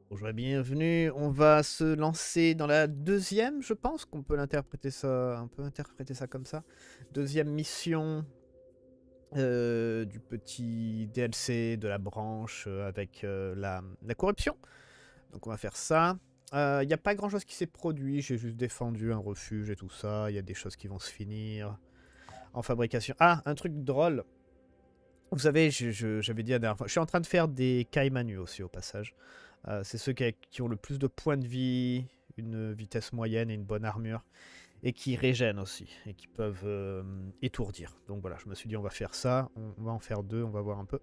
Bonjour et bienvenue. On va se lancer dans la deuxième, je pense qu'on peut l'interpréter ça, on peut interpréter ça comme ça. Deuxième mission du petit DLC de la branche avec la corruption. Donc on va faire ça. Il n'y a pas grand chose qui s'est produit, j'ai juste défendu un refuge et tout ça. Il y a des choses qui vont se finir en fabrication. Ah, un truc drôle. Vous savez, j'avais dit la dernière fois, je suis en train de faire des Kaimanu aussi au passage. C'est ceux qui ont le plus de points de vie, une vitesse moyenne et une bonne armure, et qui régènent aussi, et qui peuvent étourdir. Donc voilà, je me suis dit on va faire ça, on va en faire deux, on va voir un peu.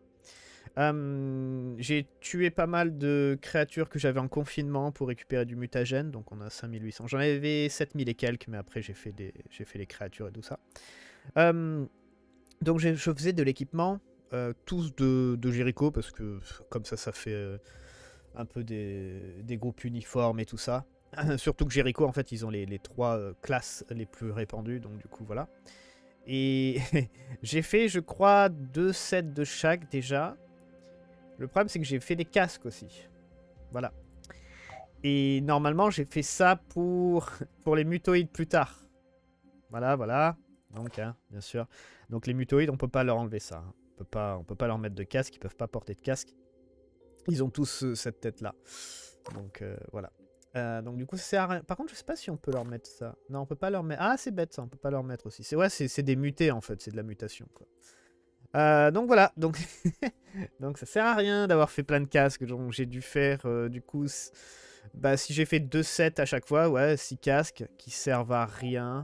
J'ai tué pas mal de créatures que j'avais en confinement pour récupérer du mutagène, donc on a 5800. J'en avais 7000 et quelques, mais après j'ai fait les créatures et tout ça. Donc je faisais de l'équipement, tous de Jericho, parce que comme ça fait un peu des groupes uniformes et tout ça. Surtout que Jericho, en fait, ils ont les trois classes les plus répandues, donc du coup, voilà. Et j'ai fait, je crois, 2 sets de chaque déjà. Le problème, c'est que j'ai fait des casques aussi. Voilà. Et normalement, j'ai fait ça pour les mutoïdes plus tard. Voilà, voilà. Donc, hein, bien sûr. Donc les mutoïdes, on peut pas leur enlever ça. Hein. On peut pas leur mettre de casque, ils peuvent pas porter de casque. Ils ont tous cette tête-là. Donc voilà. Donc du coup, ça sert à rien. Par contre, je sais pas si on peut leur mettre ça. Non, on peut pas leur mettre. Ah, c'est bête ça, on peut pas leur mettre aussi. C'est des mutés en fait, c'est de la mutation quoi. Donc voilà, donc donc ça sert à rien d'avoir fait plein de casques. Donc j'ai dû faire du coup, bah si j'ai fait 2 sets à chaque fois, ouais, 6 casques qui servent à rien.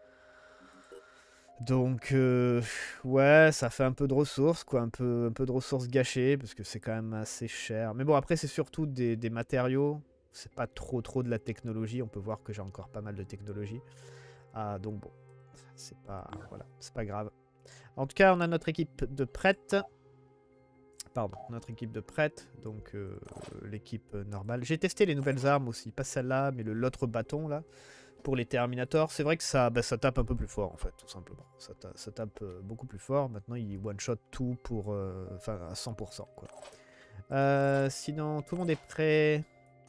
Donc ouais, ça fait un peu de ressources quoi, un peu de ressources gâchées parce que c'est quand même assez cher. Mais bon, après c'est surtout des matériaux. C'est pas trop de la technologie. On peut voir que j'ai encore pas mal de technologie. Donc bon, c'est pas voilà, c'est pas grave. En tout cas, on a notre équipe de prêtes. Pardon, notre équipe de prêtes. Donc l'équipe normale. J'ai testé les nouvelles armes aussi, pas celle-là, mais l'autre bâton là. Pour les Terminators, c'est vrai que ça tape un peu plus fort en fait, tout simplement. Ça tape beaucoup plus fort. Maintenant, il one-shot tout pour, enfin, à 100%. Quoi. Sinon, tout le monde est prêt.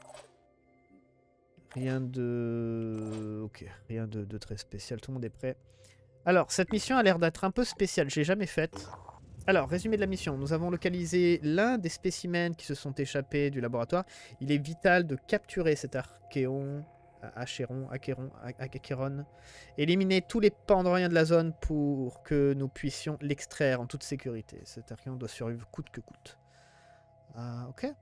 Rien de... Ok, rien de très spécial, tout le monde est prêt. Alors, cette mission a l'air d'être un peu spéciale, j'ai jamais faite. Alors, résumé de la mission. Nous avons localisé l'un des spécimens qui se sont échappés du laboratoire. Il est vital de capturer cet archéon... Achéron, éliminer tous les Pandoriens de la zone pour que nous puissions l'extraire en toute sécurité. Cet archéon doit survivre coûte que coûte. Ok.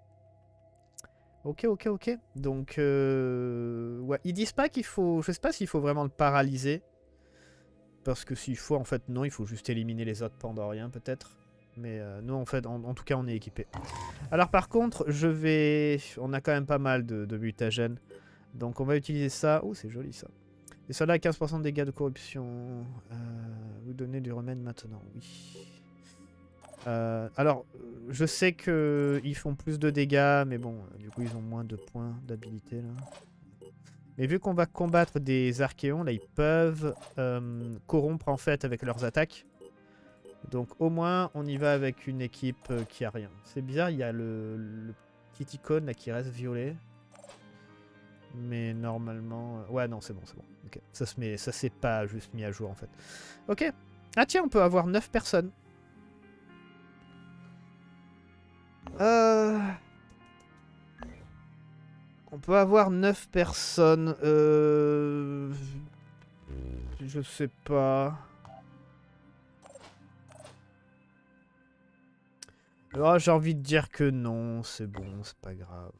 Ok. Donc, ouais, ils disent pas qu'il faut... Je sais pas s'il faut vraiment le paralyser. Parce que s'il faut, en fait, non, il faut juste éliminer les autres Pandoriens, peut-être. Mais nous, en fait, en tout cas, on est équipé. Alors, par contre, on a quand même pas mal de mutagènes. Donc on va utiliser ça. Oh, c'est joli ça. Et cela a 15% de dégâts de corruption. Vous donnez du remède maintenant, oui. Alors, je sais qu'ils font plus de dégâts, mais bon, du coup ils ont moins de points d'habilité là. Mais vu qu'on va combattre des archéons, là ils peuvent corrompre en fait avec leurs attaques. Donc au moins on y va avec une équipe qui a rien. C'est bizarre, il y a le petit icône là qui reste violet. Mais normalement... Ouais, non, c'est bon. Okay. Ça s'est pas juste mis à jour, en fait. Ok. Ah tiens, on peut avoir 9 personnes. On peut avoir 9 personnes. Je sais pas. Oh, j'ai envie de dire que non, c'est bon, c'est pas grave.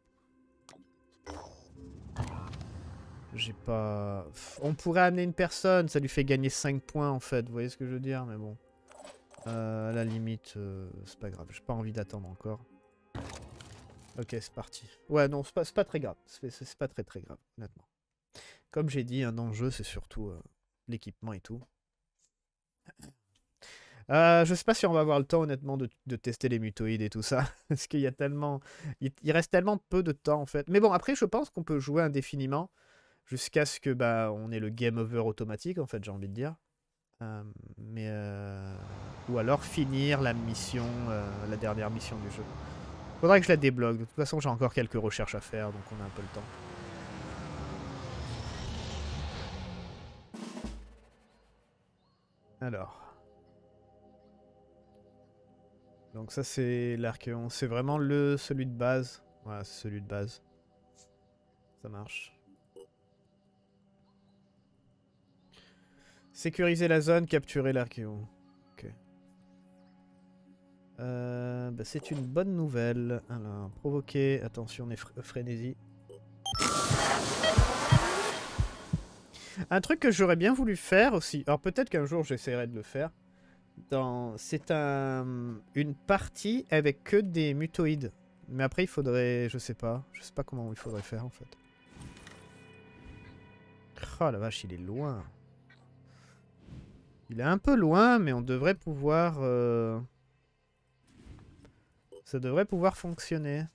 J'ai pas... On pourrait amener une personne, ça lui fait gagner 5 points en fait, vous voyez ce que je veux dire, mais bon. À la limite, c'est pas grave, j'ai pas envie d'attendre encore. Ok, c'est parti. Ouais, non, c'est pas très grave, c'est pas très grave, honnêtement. Comme j'ai dit, un enjeu, c'est surtout l'équipement et tout. Je sais pas si on va avoir le temps, honnêtement, de tester les mutoïdes et tout ça. Parce qu'il y a tellement... Il reste tellement peu de temps, en fait. Mais bon, après, je pense qu'on peut jouer indéfiniment. Jusqu'à ce que bah on ait le game over automatique en fait j'ai envie de dire. Ou alors finir la mission, la dernière mission du jeu. Faudrait que je la débloque. De toute façon, j'ai encore quelques recherches à faire, donc on a un peu le temps. Alors. Donc ça, c'est l'Archéon. C'est vraiment celui de base. Voilà, c'est celui de base. Ça marche. Sécuriser la zone, capturer l'Archéon. Ok. Bah, c'est une bonne nouvelle. Alors, provoquer. Attention, frénésie. Un truc que j'aurais bien voulu faire aussi. Alors peut-être qu'un jour j'essaierai de le faire. C'est une partie avec que des mutoïdes. Mais après il faudrait... Je sais pas comment il faudrait faire en fait. Oh la vache, il est loin. Il est un peu loin, mais on devrait pouvoir... Ça devrait pouvoir fonctionner.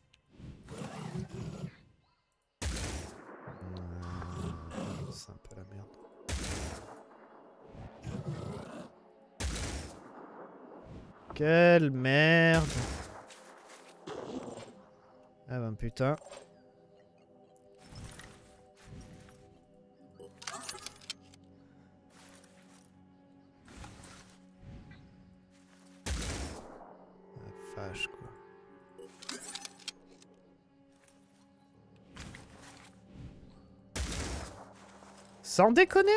C'est un peu la merde. Quelle merde. Ah ben putain. La vache quoi. Sans déconner.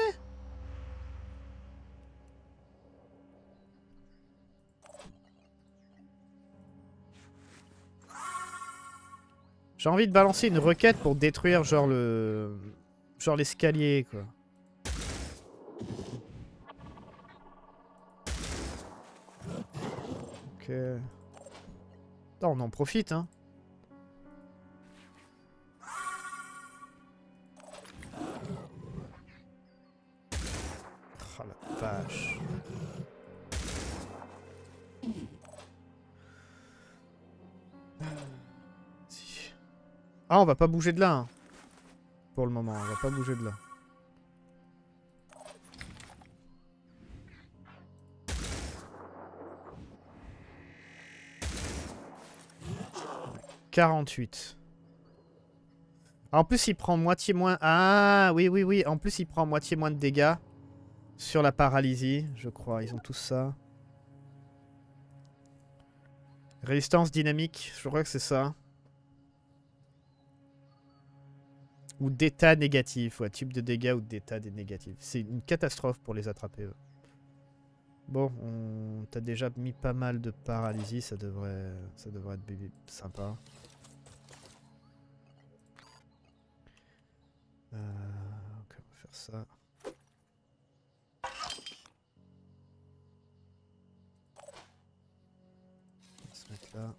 J'ai envie de balancer une requête pour détruire genre le... Genre l'escalier quoi. Ok. Non, on en profite hein. Oh la vache. Ah, on va pas bouger de là. Hein. Pour le moment, on va pas bouger de là. Ouais, 48. En plus, il prend moitié moins... Ah, oui, oui, oui. En plus, il prend moitié moins de dégâts sur la paralysie, je crois. Ils ont tous ça. Résistance dynamique, je crois que c'est ça. Ou d'état négatif, ouais, type de dégâts ou d'état négatif. C'est une catastrophe pour les attraper. Eux. Bon, t'as déjà mis pas mal de paralysie, ça devrait être sympa. Ok, on va faire ça. On va se mettre là.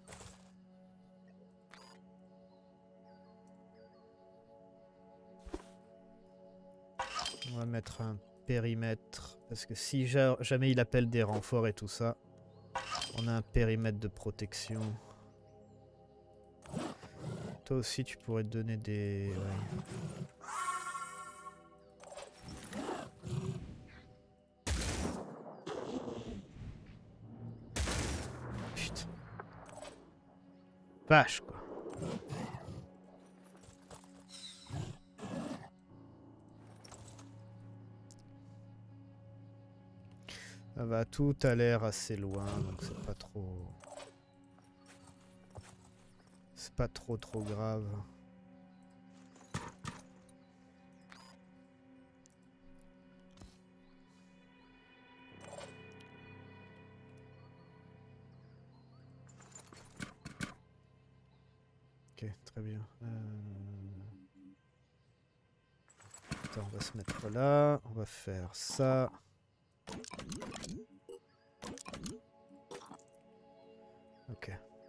On va mettre un périmètre, parce que si jamais il appelle des renforts et tout ça, on a un périmètre de protection. Toi aussi tu pourrais te donner des... Ouais. Putain. Vache quoi. Ça va, tout a l'air assez loin, donc c'est pas trop... C'est pas trop grave. Ok, très bien. Attends, on va se mettre là, on va faire ça. Ok.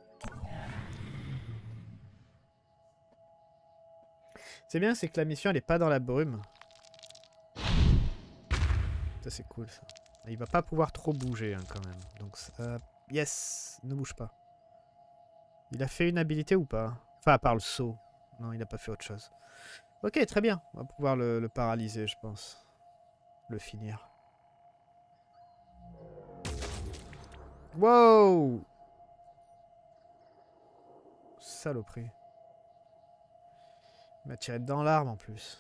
C'est bien, c'est que la mission elle est pas dans la brume. Ça c'est cool ça. Il va pas pouvoir trop bouger hein, quand même. Donc ça... Yes, il ne bouge pas. Il a fait une habilité ou pas? Enfin à part le saut. Non, il a pas fait autre chose. Ok, très bien. On va pouvoir le paralyser je pense. Le finir. Wow! Saloperie. Il m'a tiré dans l'arme en plus.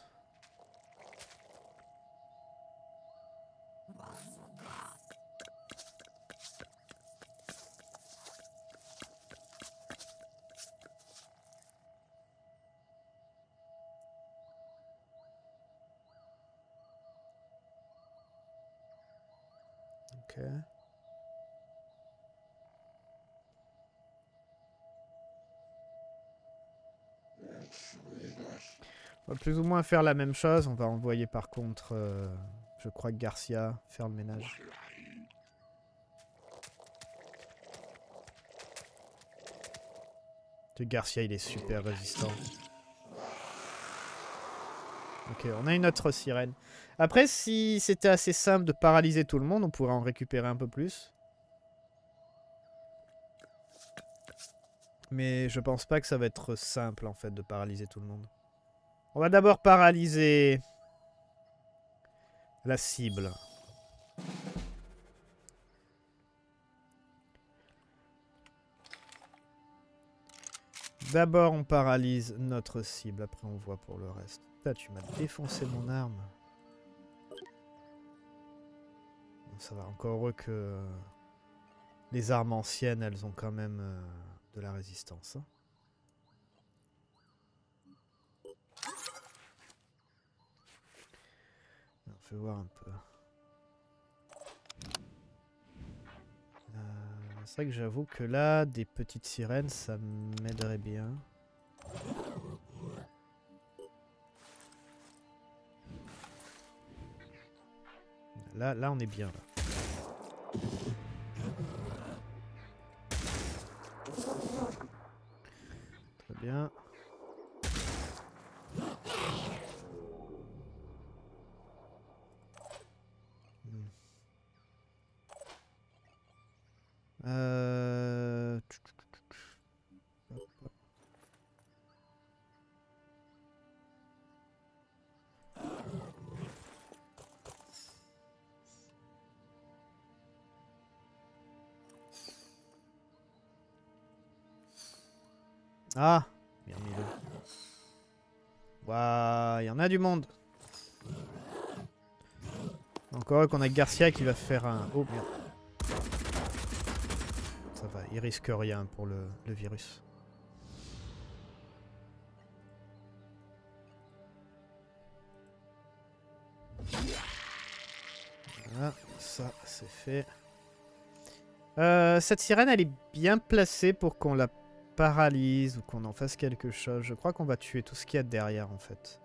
Ok. On va plus ou moins faire la même chose. On va envoyer par contre, je crois que Garcia faire le ménage. Le Garcia, il est super résistant. Ok, on a une autre sirène. Après, si c'était assez simple de paralyser tout le monde, on pourrait en récupérer un peu plus. Mais je pense pas que ça va être simple, en fait, de paralyser tout le monde. On va d'abord paralyser la cible. D'abord, on paralyse notre cible. Après, on voit pour le reste. Là, tu m'as défoncé mon arme. Ça va, encore heureux que les armes anciennes, elles ont quand même de la résistance. Hein. On fait voir un peu. C'est vrai que j'avoue que là, des petites sirènes, ça m'aiderait bien. Là, on est bien. Là. Très bien. Ah, bien mis le. Waouh, il y en a du monde. Encore qu'on a Garcia qui va faire un. Oh merde. Ça va, il risque rien pour le virus. Voilà, ça c'est fait. Cette sirène, elle est bien placée pour qu'on la paralyse ou qu'on en fasse quelque chose. Je crois qu'on va tuer tout ce qu'il y a derrière en fait.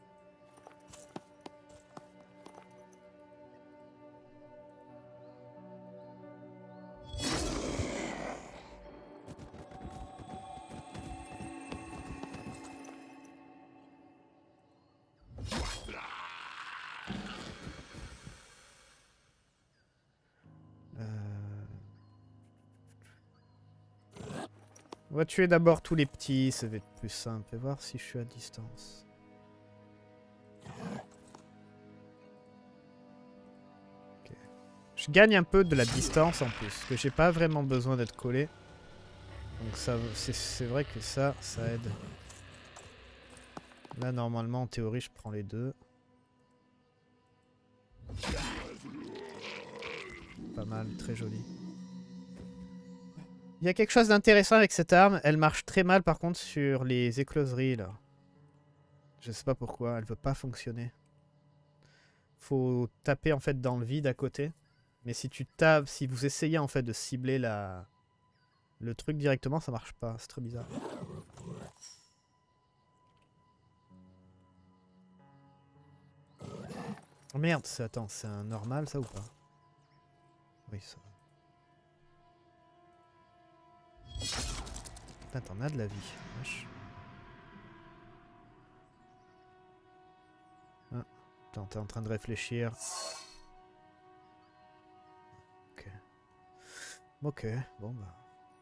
On va tuer d'abord tous les petits, ça va être plus simple. Et voir si je suis à distance. Okay. Je gagne un peu de la distance en plus, parce que j'ai pas vraiment besoin d'être collé. Donc ça, c'est vrai que ça aide. Là normalement en théorie je prends les deux. Pas mal, très joli. Il y a quelque chose d'intéressant avec cette arme. Elle marche très mal par contre sur les écloseries là. Je sais pas pourquoi, elle veut pas fonctionner. Faut taper en fait dans le vide à côté. Mais si tu tapes, si vous essayez en fait de cibler le truc directement, ça marche pas. C'est très bizarre. Oh merde, attends, c'est un normal ça ou pas? Oui, ça. Putain, t'en as de la vie. Wesh. Ah, attends, t'es en train de réfléchir. Ok. Ok, bon bah.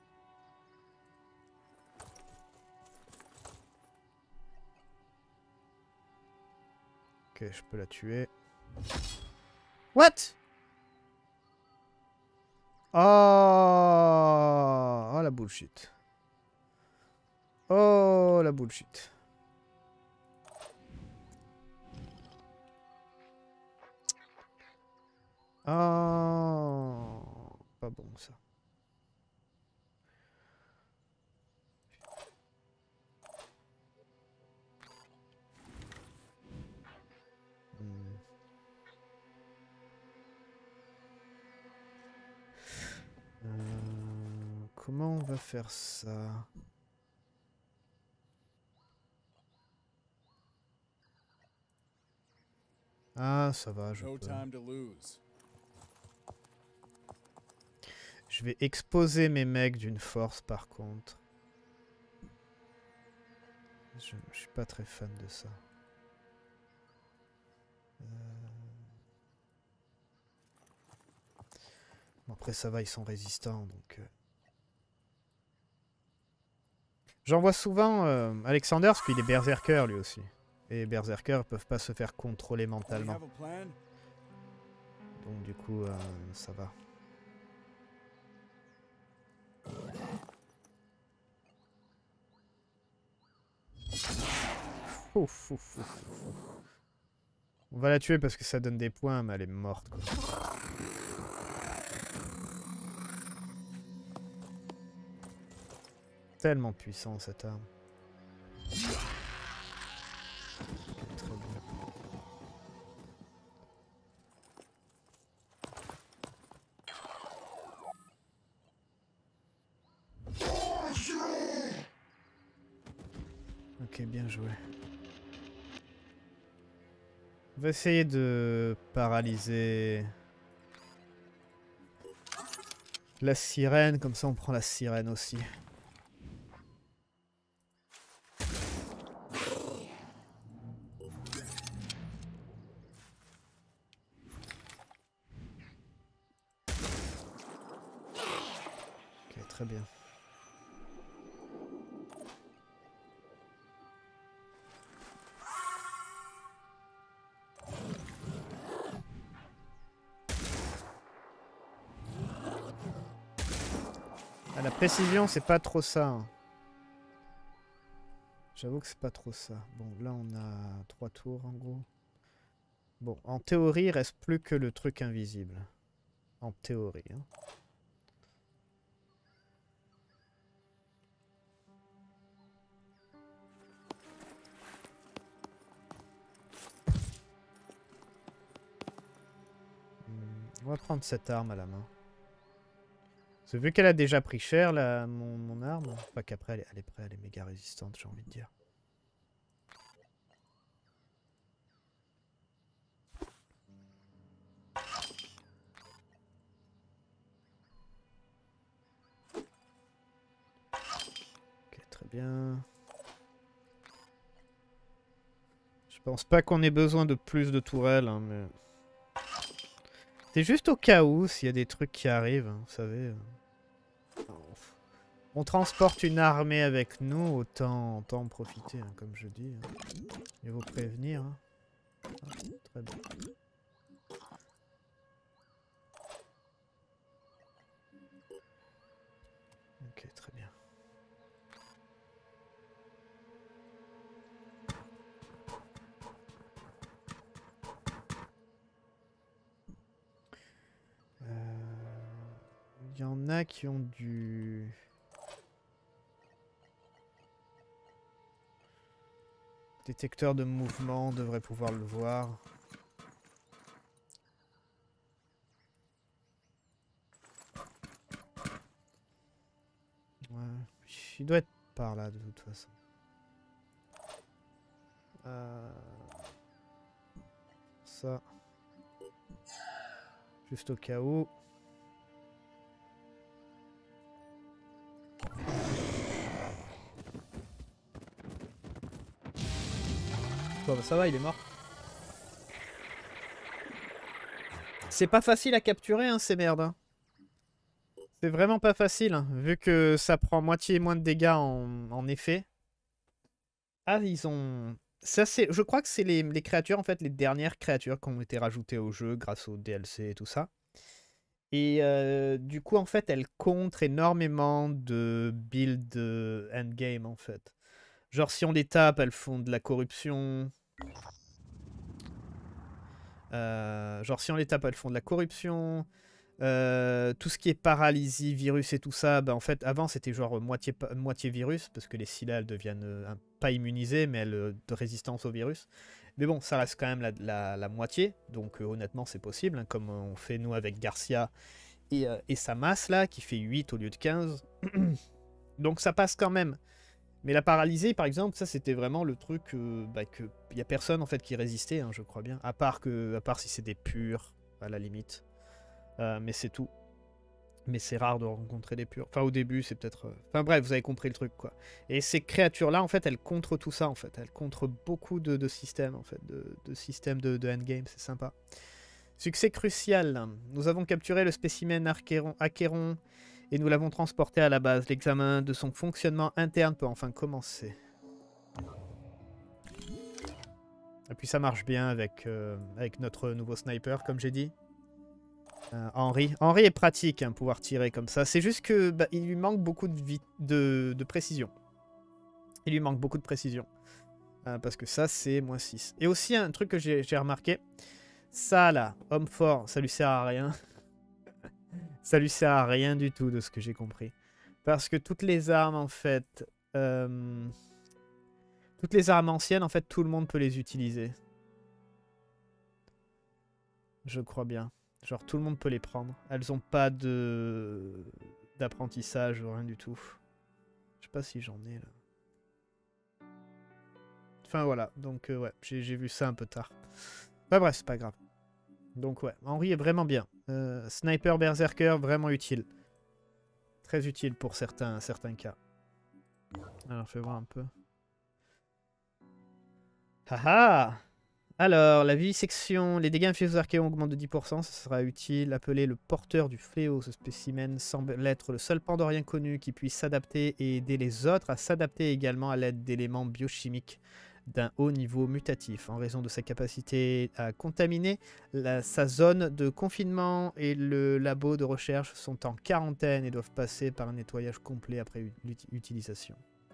Ok, je peux la tuer. What? Oh, oh la bullshit. Oh, la bullshit. Oh, pas bon ça. Comment on va faire ça? Ah, ça va, je peux. Je vais exposer mes mecs d'une force par contre. Je suis pas très fan de ça. Bon, après ça va, ils sont résistants donc... J'en vois souvent Alexander parce qu'il est berserker lui aussi. Et berserkers peuvent pas se faire contrôler mentalement. Donc du coup, ça va. Ouf, ouf, ouf. On va la tuer parce que ça donne des points, mais elle est morte quoi. Tellement puissant cette arme. Très bien. Ok, bien joué. On va essayer de paralyser la sirène, comme ça on prend la sirène aussi. Ok, très bien. Ah, la précision, c'est pas trop ça. Hein. J'avoue que c'est pas trop ça. Bon, là, on a 3 tours, en gros. Bon, en théorie, il reste plus que le truc invisible. En théorie. Hein. On va prendre cette arme à la main. Parce que vu qu'elle a déjà pris cher, mon arme, pas qu'après, elle est prête, elle est méga résistante, j'ai envie de dire. Ok, très bien. Je pense pas qu'on ait besoin de plus de tourelles, hein, mais... C'est juste au cas où, s'il y a des trucs qui arrivent, hein, vous savez. On transporte une armée avec nous, autant en profiter, hein, comme je dis. Hein. Il faut prévenir. Hein. Ah, très bien. Ok, très bien. Il y en a qui ont du... Détecteur de mouvement, on devrait pouvoir le voir. Ouais, il doit être par là de toute façon. Ça. Juste au cas où. Bon bah ça va, il est mort. C'est pas facile à capturer hein, ces merdes. Hein. C'est vraiment pas facile, hein, vu que ça prend moitié moins de dégâts en effet. Ah, ils ont... Ça, c'est... Je crois que c'est les créatures, en fait, les dernières créatures qui ont été rajoutées au jeu grâce au DLC et tout ça. Et du coup, en fait, elles contre énormément de build endgame, en fait. Genre si on les tape, elles font de la corruption. Genre si on les tape, elles font de la corruption. Tout ce qui est paralysie, virus et tout ça, bah en fait avant c'était genre moitié virus, parce que les Scylla elles deviennent pas immunisées, mais elles de résistance au virus. Mais bon, ça reste quand même la moitié, donc honnêtement c'est possible, hein, comme on fait nous avec Garcia et sa masse là, qui fait 8 au lieu de 15. Donc ça passe quand même. Mais la paralysée, par exemple, ça c'était vraiment le truc bah, que y a personne en fait qui résistait, hein, je crois bien. À part si c'est des purs, à la limite. Mais c'est tout. Mais c'est rare de rencontrer des purs. Enfin, au début, c'est peut-être... Enfin bref, vous avez compris le truc, quoi. Et ces créatures-là, en fait, elles contre tout ça, en fait. Elles contre beaucoup de systèmes, en fait. De systèmes de endgame, c'est sympa. Succès crucial. Nous avons capturé le spécimen Achéron et nous l'avons transporté à la base. L'examen de son fonctionnement interne peut enfin commencer. Et puis ça marche bien avec notre nouveau sniper, comme j'ai dit. Henry. Henry est pratique, hein, pouvoir tirer comme ça. C'est juste que bah, il lui manque beaucoup de précision. Il lui manque beaucoup de précision. Parce que ça, c'est -6. Et aussi, un truc que j'ai remarqué. Ça, là, homme fort, ça lui sert à rien. Ça lui sert à rien du tout, de ce que j'ai compris. Parce que toutes les armes, en fait... toutes les armes anciennes, en fait, tout le monde peut les utiliser. Je crois bien. Genre, tout le monde peut les prendre. Elles ont pas d'apprentissage ou rien du tout. Je sais pas si j'en ai, là. Enfin, voilà. Donc, ouais, j'ai vu ça un peu tard. Enfin, bref, c'est pas grave. Donc, ouais, Henry est vraiment bien. Sniper Berserker, vraiment utile. Très utile pour certains cas. Alors, fais voir un peu. Haha! Alors, la vivisection, les dégâts infligés aux archéons augmentent de 10%, ça sera utile. Appelé le porteur du fléau, ce spécimen semble être le seul pandorien connu qui puisse s'adapter et aider les autres à s'adapter également à l'aide d'éléments biochimiques d'un haut niveau mutatif. En raison de sa capacité à contaminer, sa zone de confinement et le labo de recherche sont en quarantaine et doivent passer par un nettoyage complet après l'utilisation.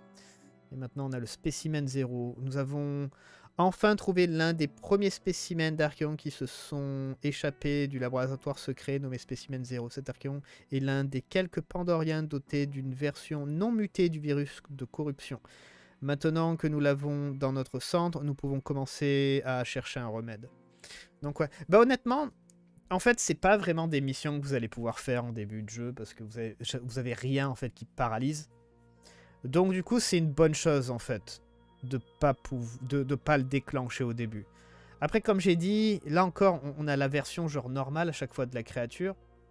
Et maintenant, on a le spécimen 0. Nous avons enfin trouvé l'un des premiers spécimens d'archéons qui se sont échappés du laboratoire secret nommé spécimen 0. Cet archéon est l'un des quelques pandoriens dotés d'une version non mutée du virus de corruption. Maintenant que nous l'avons dans notre centre, nous pouvons commencer à chercher un remède. Donc ouais, bah honnêtement, en fait, c'est pas vraiment des missions que vous allez pouvoir faire en début de jeu parce que vous avez rien en fait qui paralyse. Donc du coup, c'est une bonne chose en fait de pas le déclencher au début. Après, comme j'ai dit, là encore, on a la version genre normale à chaque fois de la créature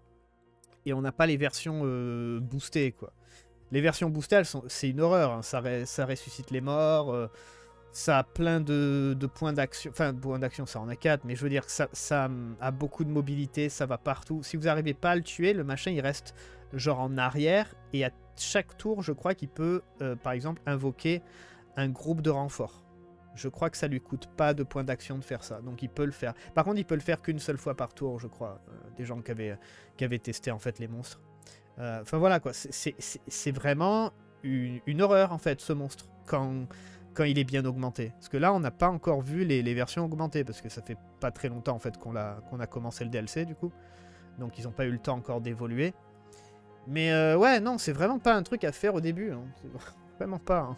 et on n'a pas les versions boostées quoi. Les versions boostées, c'est une horreur. Hein. Ça ressuscite les morts. Ça a plein de points d'action. Enfin, points d'action, ça en a 4. Mais je veux dire que ça a beaucoup de mobilité. Ça va partout. Si vous n'arrivez pas à le tuer, le machin, il reste genre en arrière. Et à chaque tour, je crois qu'il peut, par exemple, invoquer un groupe de renfort. Je crois que ça lui coûte pas de points d'action de faire ça. Donc il peut le faire. Par contre, il peut le faire qu'une seule fois par tour, je crois. Des gens qui avaient testé en fait les monstres. Enfin voilà quoi, c'est vraiment une horreur en fait ce monstre quand il est bien augmenté. Parce que là on n'a pas encore vu les versions augmentées parce que ça fait pas très longtemps en fait qu'on a commencé le DLC du coup. Donc ils n'ont pas eu le temps encore d'évoluer. Mais ouais non c'est vraiment pas un truc à faire au début. Hein. Vraiment pas. Hein.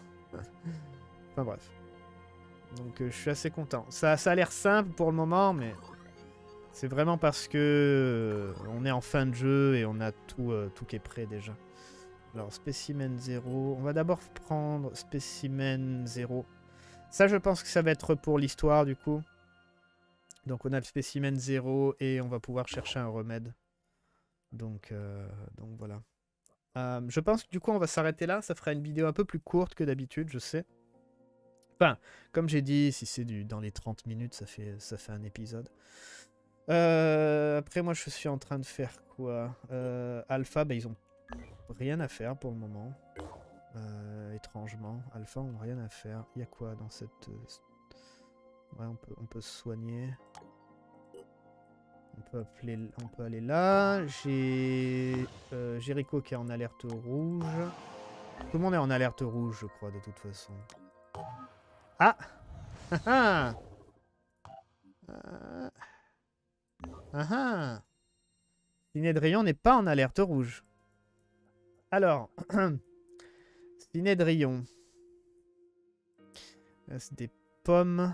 Enfin bref. Donc je suis assez content. Ça a l'air simple pour le moment mais... C'est vraiment parce que on est en fin de jeu et on a tout qui est prêt déjà. Alors, spécimen 0. On va d'abord prendre spécimen 0. Ça, je pense que ça va être pour l'histoire, du coup. Donc, on a le spécimen 0 et on va pouvoir chercher un remède. Donc voilà. Je pense que du coup, on va s'arrêter là. Ça fera une vidéo un peu plus courte que d'habitude, je sais. Enfin, comme j'ai dit, si c'est dans les 30 minutes, ça fait un épisode. Après moi je suis en train de faire quoi Alpha, bah, ils ont rien à faire pour le moment. Étrangement, Alpha ont rien à faire. Il y a quoi dans cette... Ouais, on peut se soigner. On peut aller là. J'ai Jericho qui est en alerte rouge. Tout le monde est en alerte rouge je crois de toute façon. Ah. Ah ah. Ah ah. Cinédrion n'est pas en alerte rouge. Alors, Cinédrion. C'est des pommes.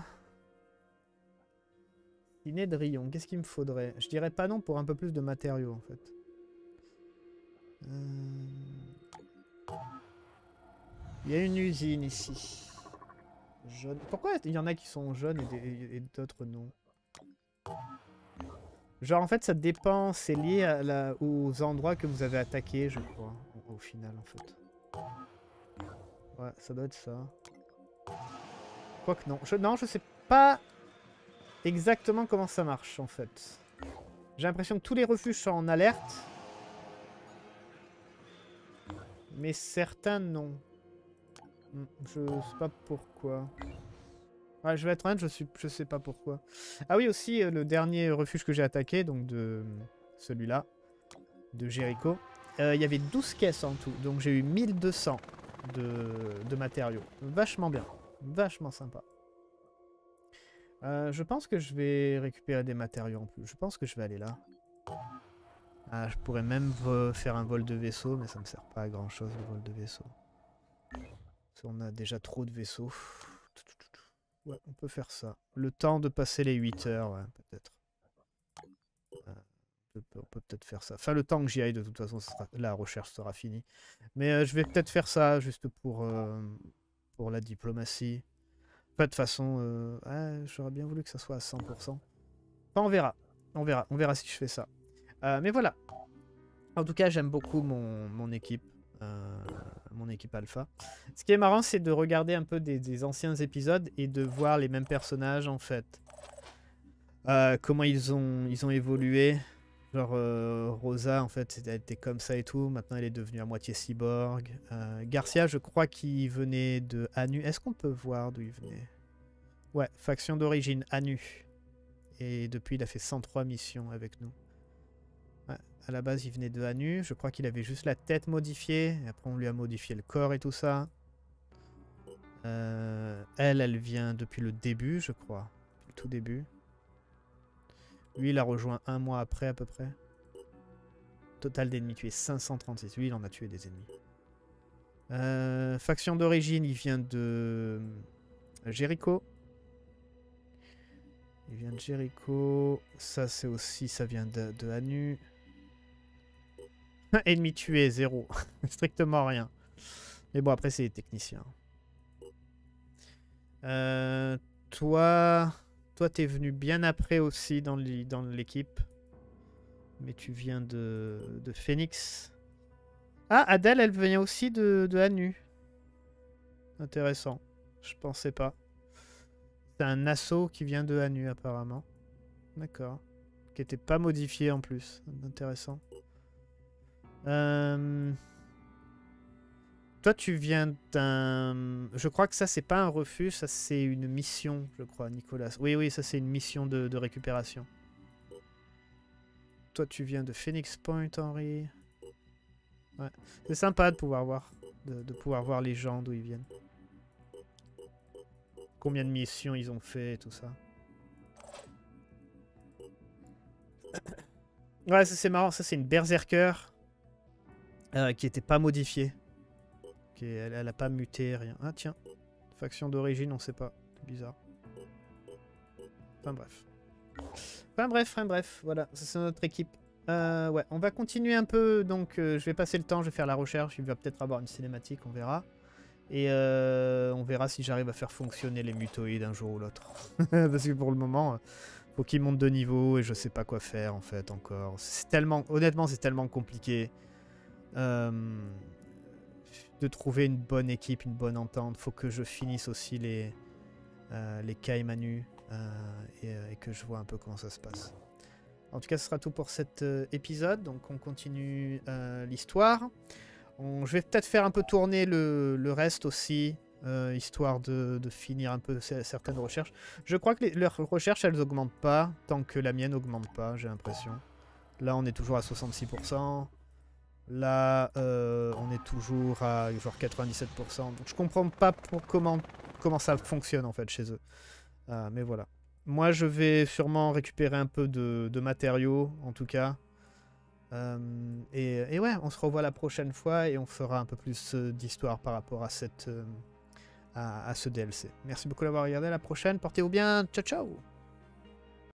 Cinédrion, qu'est-ce qu'il me faudrait? Je dirais pas non pour un peu plus de matériaux en fait. Il y a une usine ici. Jaune. Pourquoi il y en a qui sont jaunes et d'autres non? Genre en fait ça dépend, c'est lié à aux endroits que vous avez attaqués je crois, au final en fait. Ouais, ça doit être ça. Quoique non, non je sais pas exactement comment ça marche en fait. J'ai l'impression que tous les refuges sont en alerte. Mais certains non. Je sais pas pourquoi. Ouais, je vais être honnête, je sais pas pourquoi. Ah oui, aussi, le dernier refuge que j'ai attaqué, donc de celui-là, de Jericho, il y avait 12 caisses en tout, donc j'ai eu 1200 de matériaux. Vachement bien, vachement sympa. Je pense que je vais récupérer des matériaux en plus. Je pense que je vais aller là. Ah, je pourrais même faire un vol de vaisseau, mais ça me sert pas à grand chose le vol de vaisseau. Parce qu'on a déjà trop de vaisseaux. Ouais, on peut faire ça. Le temps de passer les 8 heures, ouais, peut-être. On peut peut-être faire ça. Enfin, le temps que j'y aille, de toute façon, la recherche sera finie. Mais je vais peut-être faire ça, juste pour la diplomatie. Enfin, de toute façon, j'aurais bien voulu que ça soit à 100%. Enfin, on verra. On verra. On verra si je fais ça. Mais voilà. En tout cas, j'aime beaucoup mon équipe. Mon équipe alpha. Ce qui est marrant, c'est de regarder un peu des anciens épisodes et de voir les mêmes personnages en fait. Comment ils ont évolué. Genre Rosa en fait, elle était comme ça et tout. Maintenant, elle est devenue à moitié cyborg. Garcia, je crois qu'il venait de Anu. Est-ce qu'on peut voir d'où il venait? Ouais, faction d'origine Anu. Et depuis, il a fait 103 missions avec nous. Ouais, à la base, il venait de Anu. Je crois qu'il avait juste la tête modifiée. Et après, on lui a modifié le corps et tout ça. Elle vient depuis le début, je crois. Le tout début. Lui, il a rejoint un mois après, à peu près. Total d'ennemis tués, 536. Lui, il en a tué des ennemis. Faction d'origine, il vient de Jericho. Il vient de Jericho. Ça, c'est aussi... Ça vient de Anu. Ennemi tué, 0. Strictement rien. Mais bon, après, c'est les techniciens. Toi, t'es venu bien après aussi dans l'équipe. Mais tu viens de Phoenix. Ah, Adèle, elle vient aussi de Anu. Intéressant. Je pensais pas. C'est un assaut qui vient de Anu, apparemment. D'accord. Qui était pas modifié en plus. Intéressant. Toi, tu viens d'un... Je crois que ça, c'est pas un refuge, ça, c'est une mission, je crois, Nicolas. Oui, oui, ça, c'est une mission de récupération. Toi, tu viens de Phoenix Point, Henry. Ouais. C'est sympa de pouvoir voir. De pouvoir voir les gens d'où ils viennent. Combien de missions ils ont fait et tout ça. Ouais, ça, c'est marrant. Ça, c'est une Berserker qui était pas modifiée. Elle a pas muté, rien. Ah tiens, faction d'origine, on sait pas. C'est bizarre. Enfin bref. Enfin bref, voilà, ça c'est notre équipe. Ouais, on va continuer un peu, donc je vais passer le temps, je vais faire la recherche, il va peut-être avoir une cinématique, on verra. Et on verra si j'arrive à faire fonctionner les mutoïdes un jour ou l'autre. Parce que pour le moment, faut qu'ils montent de niveau et je sais pas quoi faire en fait encore. C'est tellement, honnêtement, c'est tellement compliqué. De trouver une bonne équipe, une bonne entente. Faut que je finisse aussi les Kaimanu et que je vois un peu comment ça se passe. En tout cas, ce sera tout pour cet épisode. Donc on continue l'histoire. Je vais peut-être faire un peu tourner le reste aussi, histoire de finir un peu certaines recherches. Je crois que leurs recherches, elles augmentent pas, tant que la mienne augmente pas, j'ai l'impression. Là, on est toujours à 66%. Là, on est toujours à genre 97%. Donc je comprends pas comment comment ça fonctionne en fait chez eux. Mais voilà. Moi, je vais sûrement récupérer un peu de matériaux, en tout cas. Et ouais, on se revoit la prochaine fois et on fera un peu plus d'histoire par rapport à à ce DLC. Merci beaucoup d'avoir regardé. À la prochaine. Portez-vous bien. Ciao, ciao.